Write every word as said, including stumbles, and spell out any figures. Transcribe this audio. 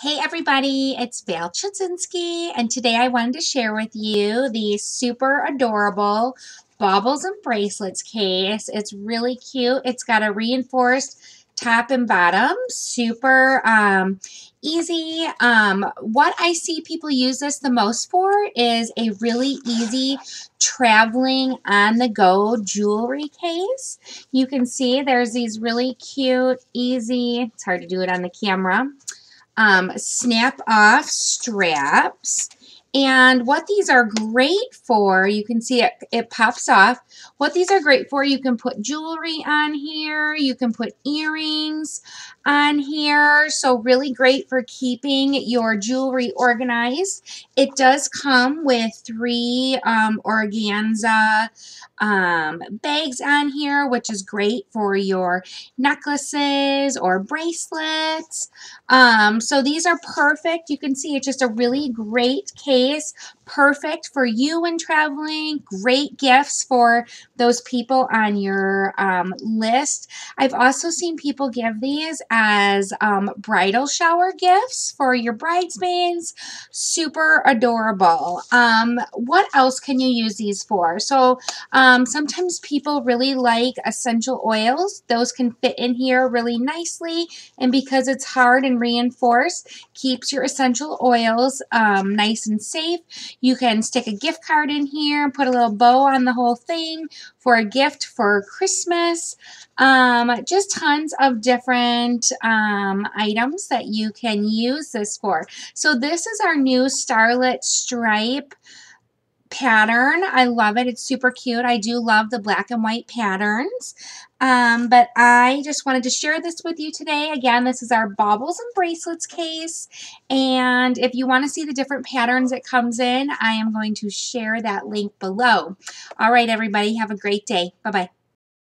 Hey everybody, it's Val Chudzinski, and today I wanted to share with you the super adorable Baubles and Bracelets case. It's really cute. It's got a reinforced top and bottom, super um, easy. Um, what I see people use this the most for is a really easy traveling on-the-go jewelry case. You can see there's these really cute, easy, it's hard to do it on the camera, um, snap off straps. And what these are great for, you can see it, it pops off. What these are great for, you can put jewelry on here. You can put earrings on here. So really great for keeping your jewelry organized. It does come with three um, organza um, bags on here, which is great for your necklaces or bracelets. Um, so these are perfect. You can see it's just a really great case, perfect for you when traveling, great gifts for those people on your um, list. I've also seen people give these as um, bridal shower gifts for your bridesmaids. Super adorable. Um, what else can you use these for? So um, sometimes people really like essential oils. Those can fit in here really nicely, and because it's hard and reinforced, keeps your essential oils um, nice and safe. You can stick a gift card in here, put a little bow on the whole thing for a gift for Christmas. Um, just tons of different um, items that you can use this for. So this is our new Starlit Stripe pattern. I love it. It's super cute. I do love the black and white patterns. Um, but I just wanted to share this with you today. Again, this is our Baubles and Bracelets case. And if you want to see the different patterns it comes in, I am going to share that link below. All right, everybody, have a great day. Bye-bye.